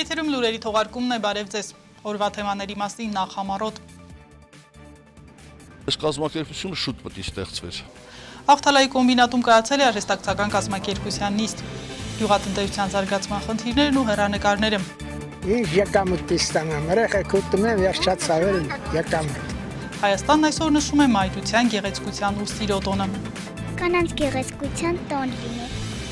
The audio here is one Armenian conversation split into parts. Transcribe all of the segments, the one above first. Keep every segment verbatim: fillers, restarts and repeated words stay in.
Եթերում լուրերի թողարկումն է, բարև ձեզ։ Օրվա թեմաների մասին նախամարոտ։ Այս կազմակերպությունը շուտ պետք է ստեղծվեր։ Աղթալայի կոմբինատում կայացել է արհեստակցական կազմակերպության նիստ։ Գյուղատնտեսության զարգացման խնդիրներն ու հեռանկարները։ Ինչ եկամուտ ստանամ, երեխեք ուտում են, վերջացավ են եկամուտ։ Հայաստանն այսօր նշում է մայրության, գեղեցկության ու սիրո տոնը։ Կանանց գեղեցկության տոն լինի։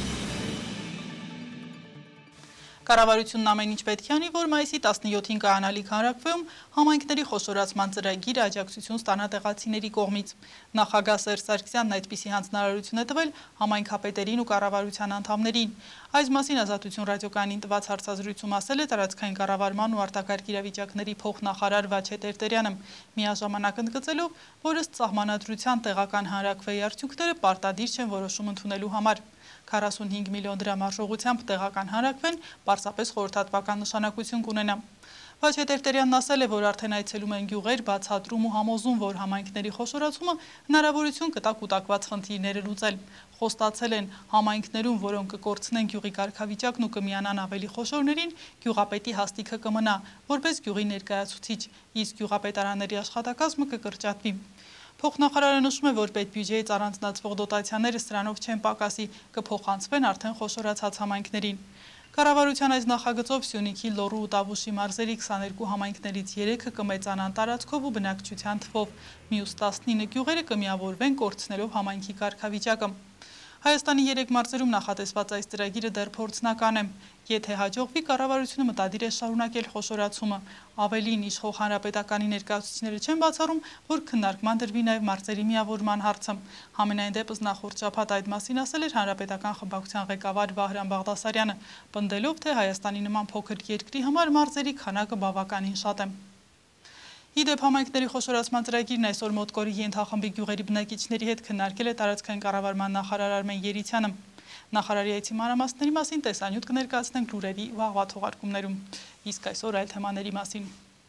Կառավարությունն ամեն ինչ պետք է անի, որ մայիսի տասնյոթին կայանալիք հանրաքվեում համայնքների խոշորացման ծրագիրը աջակցություն ստանա տեղացիների կողմից։ Նախագահ Սերժ Սարգսյանն այդպիսի հանձնարարություն է տվել համայնքապետերին ու կառավարության անդամներին։ Այս մասին Ազատություն ռադիոկայանին տված հարցազրույցում ասել է տարածքային կառավարման ու արտակարգ իրավիճակների փոխնախարար Վաչե Տերտերյանը, միաժամանակ ընդգծելով, որ ըստ սահմանադրության տեղական հանրաքվեի արդյունքները պարտադիր չեն որոշում ընդունելու համար։ քառասունհինգ միլիոն դրամ արժողությամբ տեղական հանրաքվեն պարզապես խորհրդատվական նշանակություն կունենա։ Վաչե Տերտերյանն ասել է, որ արդեն այցելում են գյուղեր, բացատրում ու համոզում, որ համայնքների խոշորացումը հնարավորություն կտա կուտակված խնդիրները լուծել։ Խոստացել են համայնքներում, որոնք կկորցնեն գյուղի կարգավիճակն ու կմիանան ավելի խոշորներին, գյուղապետի հաստիքը կմնա, որպես գյուղի ներկայացուցիչ, իսկ գյուղապետարանների աշխատակազմը կկրճատվի։ Փոխնախարարը նշում է, որ պետբյուջեից առանձնացվող դոտացիաները սրանով չեն պակասի, կփոխանցվեն արդեն խոշորացած համայնքներին։ Կառավարության այս նախագծով Սյունիքի, Լոռու ու Տավուշի մարզերի քսաներկու համայնքներից երեքը կմեծանան տարածքով ու բնակչության թվով, մյուս տասնինը գյուղերը կմիավորվեն կորցնելով համայնքի կարգավիճակը։ Հայաստանի երեք մարզերում նախատեսված այս ծրագիրը դեռ փորձնական է։ Եթե հաջողվի, կառավարությունը մտադիր է շարունակել խոշորացումը։ Ավելին, իշխող հանրապետականի ներկայացուցիչները չեն բացառում, որ քննարկման դրվի նաև մարզերի միավորման հարցը։ Համենայն դեպս նախորդ շաբաթ այդ մասին ասել էր հանրապետական խմբակցության ղեկավար Վահրամ Բաղդասարյանը, պնդելով, թե Հայաստանի նման փոքր երկրի համար մարզերի քանակը բավականին շատ է։ Իդեպ համայնքների խոշորացման ծրագիրն այսօր Մոտկորի ենթախմբի գյուղերի բնակիչների հետ քննարկել է տարածքային կառավարման նախարար Արմեն Երիցյանը։ Նախարարի այցի մանրամասների մասին տեսանյութ կներկայացնենք լուրերի վաղվա թողարկումներում։ Իսկ այսօր այլ թեմաների մասին։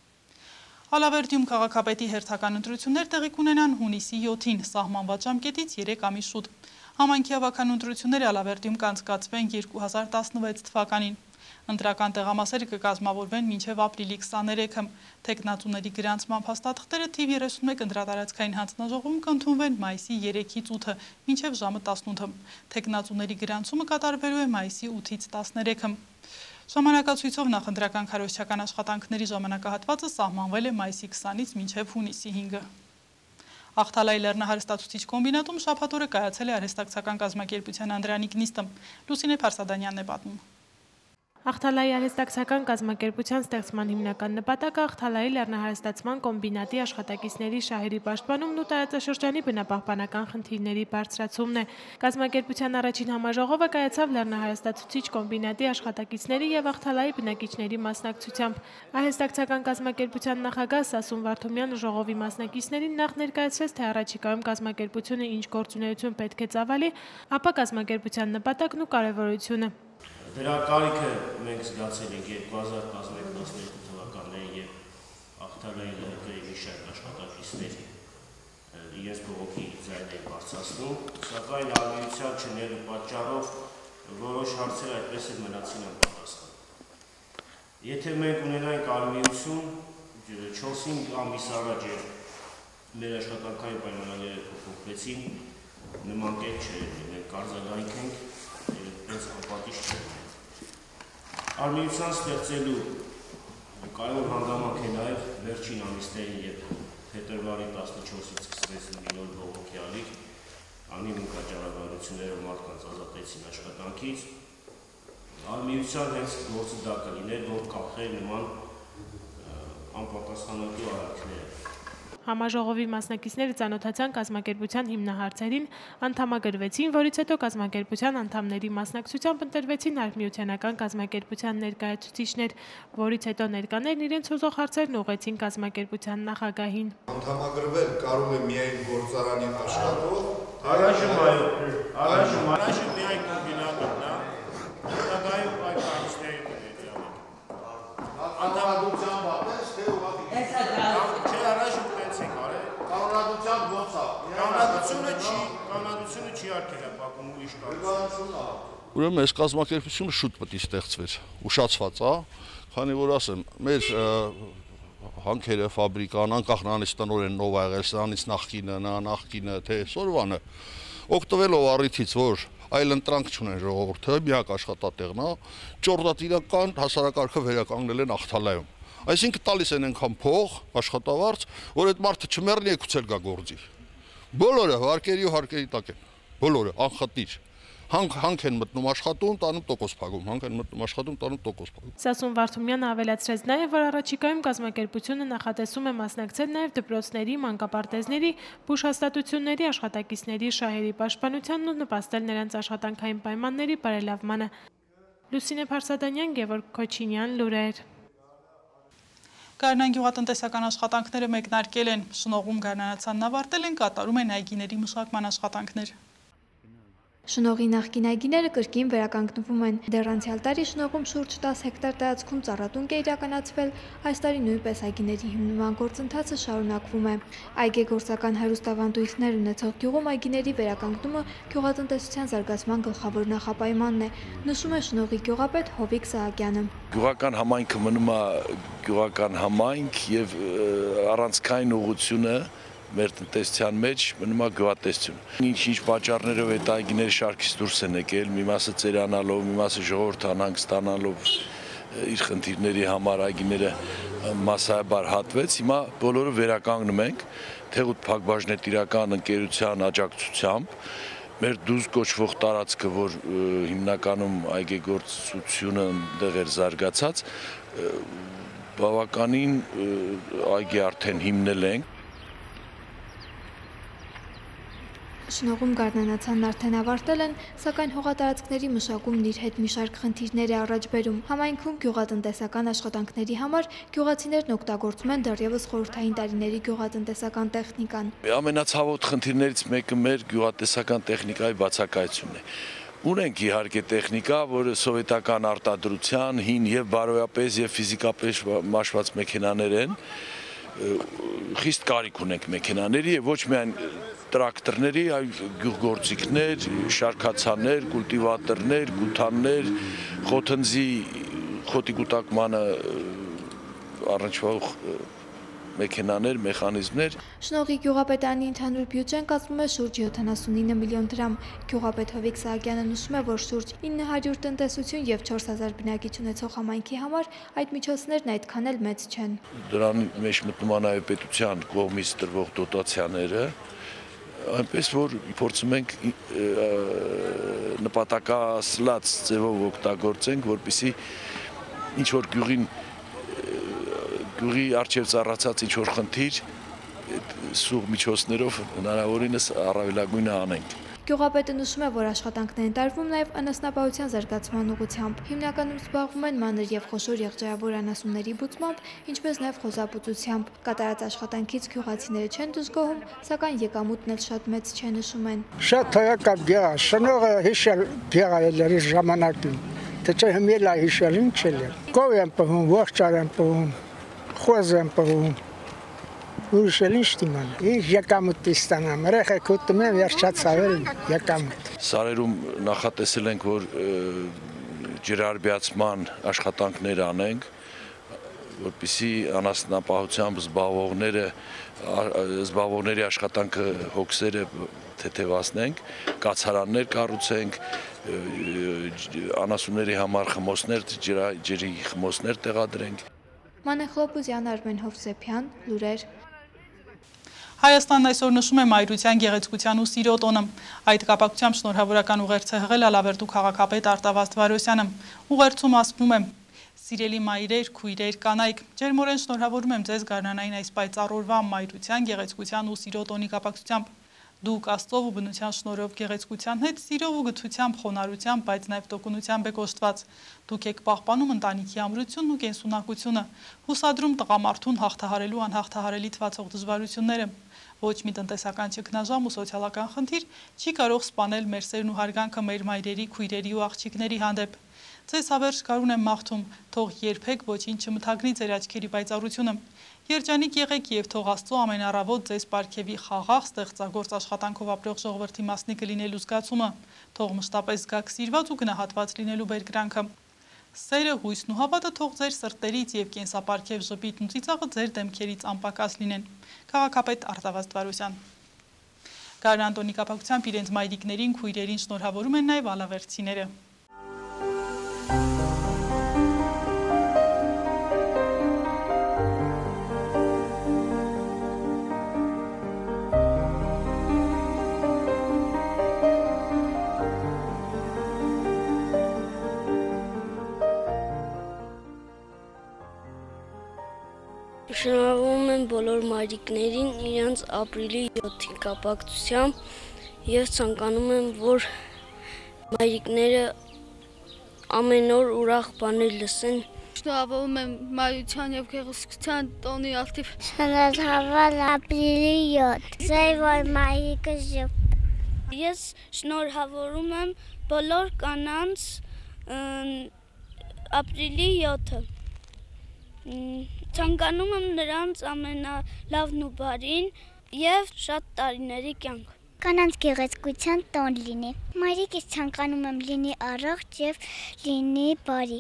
Ալավերդիում քաղաքապետի հերթական ընտրություններ տեղի կունենան հունիսի յոթին, սահմանված ժամկետից երեք ամիս շուտ։ Համայնքի հավաքական ընտրությունները Ալավերդիում կանցկացվեն երկու հազար տասնվեց թվականին։ Ընտրական տեղամասերը կկազմավորվեն մինչև ապրիլի քսաներեքը։ Թեկնածուների գրանցման փաստաթղթերը թիվ երեսունմեկ ընտրատարածքային հանձնաժողովում կընդունվեն մայիսի երեքից ութը, մինչև ժամը տասնութը։ Թեկնածուների գրանցումը կատարվելու է մայիսի ութից տասներեքը։ Ժամանակացույցով նախընտրական քարոզչական աշխատանքների ժամանակահատվածը սահմանվել է մայիսի քսանից մինչև հունիսի հինգը։ Աղթալայի լեռնահարստացուցիչ կոմբինատում շաբաթ օրը կայացել է արհեստակցական կազմակերպության անդրանիկ նիստը։ Լուսինե Փարսադանյանն է պատմում։ Աղթալայի արհեստակցական կազմակերպության ստեղծման հիմնական նպատակը Աղթալայի լեռնահարստացման կոմբինատի աշխատակիցների շահերի պաշտպանումն ու տարածաշրջանի բնապահպանական խնդիրների բարձրացումն է։ Կազմակերպության առաջին համաժողովը կայացավ լեռնահարստացուցիչ կոմբինատի աշխատակիցների եւ Աղթալայի բնակիչների մասնակցությամբ։ Արհեստակցական կազմակերպության նախագահ Սասուն Վարդումյանը ժողովի մասնակիցներին նախ ներկայացրեց, թե առաջիկայում կազմակերպությունը ինչ գործունեություն պետք է ծավալի, ապա կազմակերպության նպատակն ու կարևորությունը։ Դրա կարիքը մենք զգացել ենք երկու հազար տասնմեկ տասներկու թվականներին, երբ Աղթալայի լրագրողի մի շարք աշխատակիցներ իրենց բողոքի ձայնն էին բարձրացնում, սակայն արմիության չնելու պատճառով որոշ հարցեր այդպես էլ մնացին անպատասխան։ Եթե մենք ունենայինք արմիություն չորս-հինգ ամիս առաջ մեր աշխատանքային պայմանները փոփոխվեցին, նման կերպ չէր, մենք կարձագանք ենք, այդպես անպատիժ չէր։ Արմիության ստեղծելու կարևոր հանգամանք է նաև վերջին ամիսներին, երբ փետրվարի տասնչորսից սկսվեց մի նոր բողոքի ալիք, անիմուն կառավարությունները մարդկանց ազատեցին աշխատանքից։ Արմիության հենց գործը դա կլիներ, որ կանխեր նման անպատասխանատու արարքները։ Համաժողովի մասնակիցները ծանոթացան կազմակերպության հիմնահարցերին, անդամագրվեցին, որից հետո կազմակերպության անդամների մասնակցությամբ ընտրվեցին արհմիությանական կազմակերպության ներկայացուցիչներ, որից հետո ներկաներն իրենց ուզող հարցերն ուղղեցին կազմակերպության նախագահին։ Անդամագրվել կարող է միայն գործարանի աշխատող, Առայժմ այո, առայժմ առայժմ միայն կոմբինատորն է, հետագայում այդ հարցների կներկայացնենք։ Անդամադրության պատես թե ուղղակի։ Չէ, առայժմ տենց ենք արել։ Կանոնադրության ո՞նց է։ Կանոնադրությունը չի, կանոնադրությունը չի արգելափակում ուրիշ կարգ։ Ուրեմն այս կազմակերպությունը շուտ պետք է ստեղծվեր, ուշացված է, Քանի որ ասեմ, մեր հանքերը ֆաբրիկան անկախ նրանից տնօրեն նով ա եղել, սրանից նախկինը, նա նախկինը, թե Սորվանը, օգտվելով առիթից, որ այլ ընտրանք չունեն ժողովուրդը, միակ աշխատատեղն է, ճորտատիրական հասարակարգը վերականգնել են Ախթալայում։ Այսինքն տալիս են այնքան փող, աշխատավարձ, որ այդ մարդը չմեռնի եկուցել գա գործի։ Բոլորը հարկերի ու հարկերի տակ են, բոլորը անխտիր։ Հանք հանք են մտնում աշխատում, տանում տոկոս փակում, հանք են մտնում աշխատում, տանում տոկոս փակում։ Սասուն Վարդումյանը ավելացրեց նաև, որ առաջիկայում կազմակերպությունը նախատեսում է մասնակցել նաև դպրոցների, մանկապարտեզների, բուժհաստատությունների աշխատակիցների շահերի պաշտպանությանն ու նպաստել նրանց աշխատանքային պայմանների բարելավմանը։ Լուսինե Փարսադանյան, Գևորգ Քոչինյան, լուրեր։ Գարնան գյուղատնտեսական աշխատանքները մեկնարկել են, շնողում գարնանացանն ավարտել են, կատարում են այգիների մշակման աշխատանքներ։ Շնողի նախկին այգիները կրկին վերականգնվում են։ Դեռ անցյալ տարի շնողում շուրջ տասը հեկտար տարածքում ծառատունկ է իրականացվել, այս տարի նույնպես այգիների հիմնման գործընթացը շարունակվում է։ Այգեգործական հարուստավանդույթներ ունեցող գյուղում այգիների վերականգնումը գյուղատնտեսության զարգացման գլխավոր նախապայմանն է, նշում է շնողի գյուղապետ Հովիկ Սահակյանը։ Գյուղական համայնքը մնում է գյուղական համայնք եւ առանցքային ուղղությունը մեր տնտեսության մեջ մնում է գյուղատնտեսություն։ Ինչ-ինչ պատճառներով այդ այգիների շարքից դուրս են եկել, մի մասը ծերանալով, մի մասը ժողովրդը անհանգստանալով իր խնդիրների համար այգիները մասսայաբար հատվեց, հիմա բոլորը վերականգնում ենք Թեղուտ Փակbaşնետիրական ընկերության աջակցությամբ։ Մեր դուզ կոչվող տարածքը, որ հիմնականում այգեգործությունը այնտեղ էր զարգացած, բավականին այգի արդեն հիմնել ենք։ Շնողում գարնանացանն արդեն ավարտել են, սակայն հողատարածքների մշակումն իր հետ մի շարք խնդիրներ է առաջ բերում։ Համայնքում գյուղատնտեսական աշխատանքների համար գյուղացիներն օգտագործում են դեռևս խորհրդային տարիների գյուղատնտեսական տեխնիկան։ Ամենացավոտ խնդիրներից մեկը մեր գյուղատնտեսական տեխնիկայի բացակայությունն է։ Ունենք իհարկե տեխնիկա, որը սովետական արտադրության, հին եւ բարոյապես եւ ֆիզիկապես մաշված մեքենաներ են։ Խիստ կարիք ունենք մեքենաների եւ ոչ միայն տրակտորների, այլ գյուղգործիքներ, շարքացաներ, կուլտիվատորներ, գութաններ, խոթնձի խոտի կուտակմանը առնչվող մեքենաներ, մեխանիզմներ։ Շնողի գյուղապետարանի ընդհանուր բյուջեն կազմում է շուրջ յոթանասունինը միլիոն դրամ։ Գյուղապետ Հովիկ Սահակյանը նշում է, որ շուրջ ինը հարյուր տնտեսություն եւ չորս հազար բնակիչ ունեցող համայնքի համար այդ միջոցներն այդքան էլ մեծ չեն։ Դրան մեջ մտնում է նաեւ պետության կողմից տրվող դոտացիաները, այնպես որ փորձում ենք նպատակասլաց ձևով օգտագործենք, որպեսզի ինչ որ գյուղին գյուղի առջև ծառացած ինչ որ խնդիր սուղ միջոցներով հնարավորինս առավելագույնը անենք։ Գյուղապետը նշում է, որ աշխատանքներ են տարվում նաև անասնապահության զարգացման ուղղությամբ։ Հիմնականում զբաղվում են մանր եւ խոշոր եղջերավոր անասունների բուծմամբ, ինչպես նաև խոզաբուծությամբ։ Կատարած աշխատանքից գյուղացիները չեն դժգոհում, սակայն եկամուտն էլ շատ մեծ չէ, նշում են։ Շատ հոյակապ գեղա, շնողը հիշել գեղա էր իր ժամանակին։ Թե չէ հիմել է հիշել ինչ էլ է։ Կով եմ պահում, ողջար եմ պահում, խոզ եմ պահում։ Ուրիշել ինչ դիման, ինչ եկամուտի ստանամ, երեխեք ուտում եմ, վերջացավել եկամուտ։ Սարերում նախատեսել ենք, որ ջրարբիացման աշխատանքներ անենք, որպեսզի անասնապահությամբ զբաղվողները, զբաղվողների աշխատանքը հոգսերը թեթևացնենք, կացարաններ կառուցենք, անասունների համար խմոսներ, ջրի խմոսներ տեղադրենք։ Մանեխ Լոպուզյան, Արմեն Հովսեփյան, լուրեր։ Հայաստանն այսօր նշում է մայրության, գեղեցկության ու սիրո տոնը։ Այդ կապակցությամբ շնորհավորական ուղերձ է հղել Ալավերդու քաղաքապետ Արտավազդ Վարոսյանը։ Ուղերձում ասվում է. «Սիրելի մայրեր, քույրեր, կանայք, ջերմորեն շնորհավորում եմ ձեզ գարնանային այս պայծառ օրվա մայրության, գեղեցկության ու սիրո տոնի կապակցությամբ։ Դուք Աստծով ու բնության շնորհով գեղեցկության հետ սիրով ու գթությամբ, խոնարհությամբ, բայց նաև տոկունությամբ եք օժտված։ Դուք եք պահպանում ընտանիքի ամրությունն ու կենսունակությունը, հուսադրում տղամարդուն հաղթահարելու անհաղթահարելի թվացող դժվարությունները։ Ոչ մի տնտեսական ճգնաժամ ու սոցիալական խնդիր չի կարող սպանել մեր սերն ու հարգանքը մեր մայրերի, քույրերի ու աղջիկների հանդեպ։ Ձեզ հավերժ կարուն եմ մաղթում, թող երբեք ոչինչ չմթագնի ձեր աչքերի պայծառությունը։ Երջանիկ եղեք եւ թող Աստծո ամեն առավոտ ձեզ պարգևի խաղաղ ստեղծագործ աշխատանքով ապրող ժողովրդի մասնիկը լինելու զգացումը, թող մշտապես զգաք սիրված ու գնահատված լինելու բերկրանքը։ Սերը, հույսն ու հավատը թող ձեր սրտերից և կենսապարգև ժպիտն ու ծիծաղը ձեր դեմքերից անպակաս լինեն։ Քաղաքապետ Արտավազդ Վարուզյան։ Գարն Անտոնի կապակցությամբ իրենց մայրիկներին, քույրերին շնորհավորում են նաև ալավերցիները։ Շնորհավորում եմ բոլոր մայրիկներին իրենց ապրիլի յոթի կապակցությամբ և ցանկանում եմ, որ մայրիկները ամեն օր ուրախ բաներ լսեն։ Շնորհավորում եմ մայրության և գեղեցկության տոնի արդիվ։ Շնորհավոր ապրիլի յոթ, ձեր որ մայրիկը ժպտ։ Ես շնորհավորում եմ բոլոր կանանց ապրիլի յոթը։ Ցանկանում եմ նրանց ամենալավն ու բարին և շատ տարիների կյանք։ Կանանց գեղեցկության տոն լինի։ Մայրիկից ցանկանում եմ լինի առողջ և լինի բարի։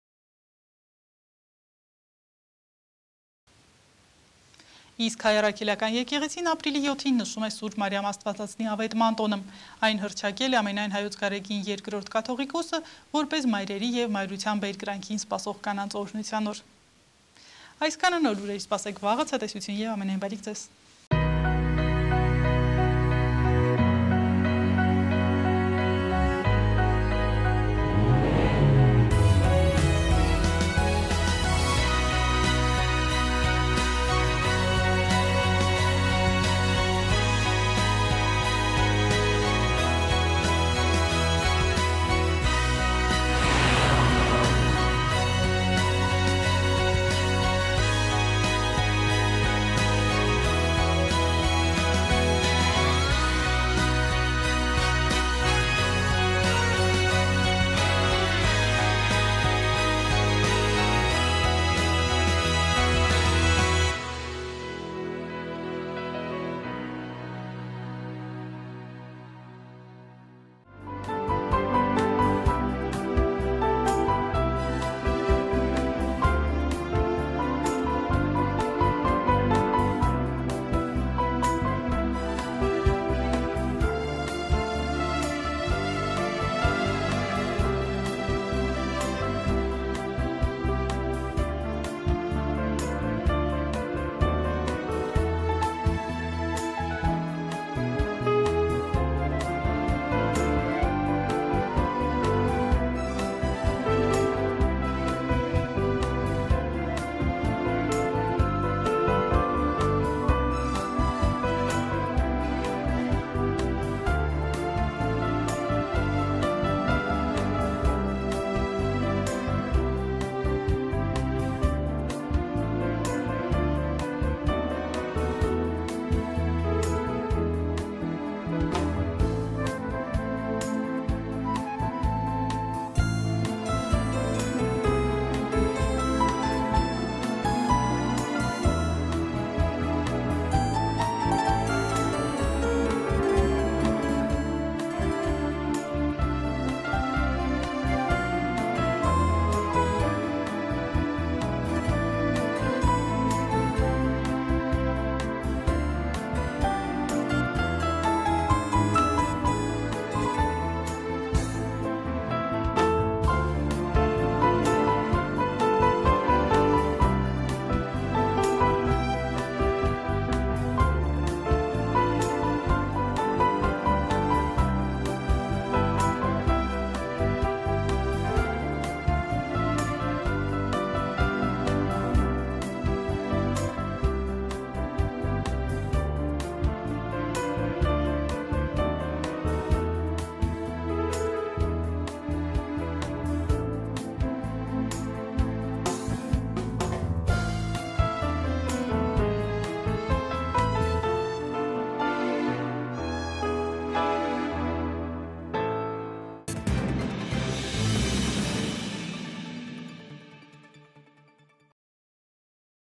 Իսկ հայ-առաքելական եկեղեցին ապրիլի յոթին նշում է Սուրբ Մարիամ Աստվածածնի ավետման տոնը։ Այն հռչակել է ամենայն հայոց գարեգին երկրորդ կաթողիկոսը, որպես մայրերի և մայրության բերկրանքին սպասող կանանց օրհնության օր։ Այսքանը նոր լուրեր, սպասեք վաղը, ցտեսություն և ամենայն բարիք ձեզ։